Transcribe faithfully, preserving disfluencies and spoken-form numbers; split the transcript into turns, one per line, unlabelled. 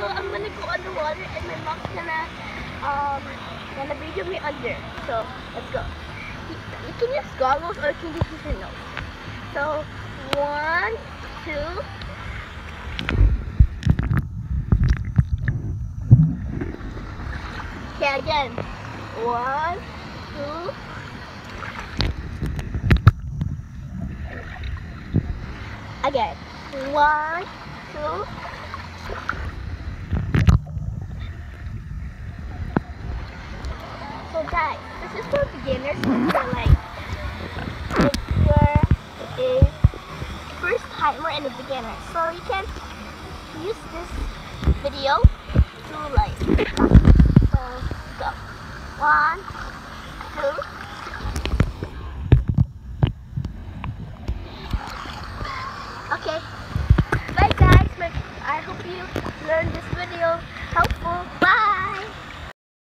I'm gonna go underwater and my mom's gonna um gonna video me under. So let's go. You, you can use goggles or you can just use your nose. So one, two. Okay, again. One, two. Again. One, two. So guys, this is for beginners. If you're like, if you're a first timer and a beginner, so you can use this video to like practice. So go. One, two. Okay. Bye guys. I hope you learned this video.